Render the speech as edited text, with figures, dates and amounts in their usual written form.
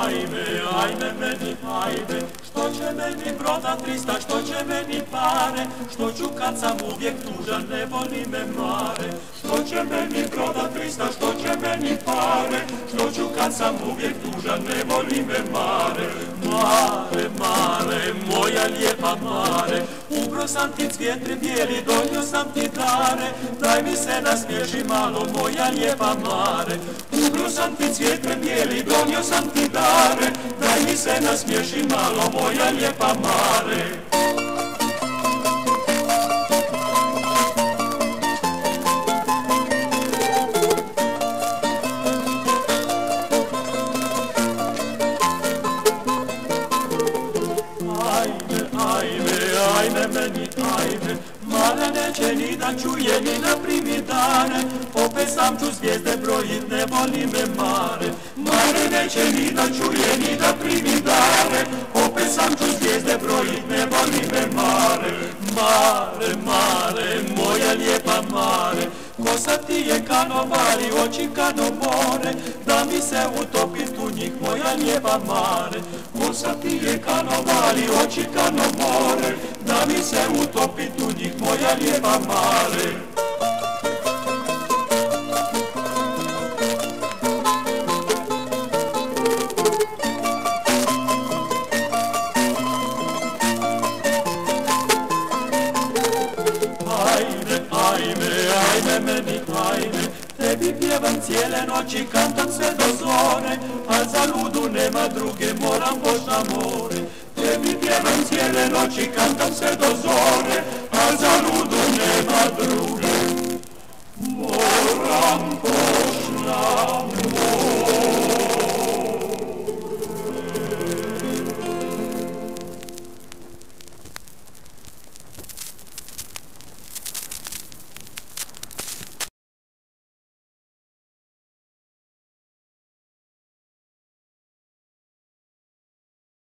ajme, ajme meni, ajme, što će meni broda 300, što će meni pare, što ću kad sam uvijek tužan, ne voli me mare. Što će meni broda 300, što će meni pare, što ću kad sam uvijek tužan, ne voli me mare. Mare, mare, moja lijepa mare, ubro sam ti cvjetri bijeli, donio sam ti dare, daj mi se nasmiješi malo, moja lijepa mare. Ubro sam ti cvjetri bijeli, donio sam ti dare, daj mi se nasmiješi malo, moja lijepa mare. Ajme meni, ajme, mare neće ni da čuje, ni da primi dare, opet sam ću zvijezde brojit, ne voli me mare. Mare neće ni da čuje, ni da primi dare, opet sam ću zvijezde brojit, ne voli me mare. Mare, mare, moja lijepa mare, kosa ti je kanovali, oči kano more, da mi se utopit u njih, moja lijepa mare. Kosa ti je kanovali, oči kano more, da mi se utopit u njih, moja lijepa mare. Ajme meni, ajme, tebi pjevam cijele noći, kantam sve do zore, a za ludu nema druge, moram poć na more. Tebi pjevam cijele noći, kantam sve do zore,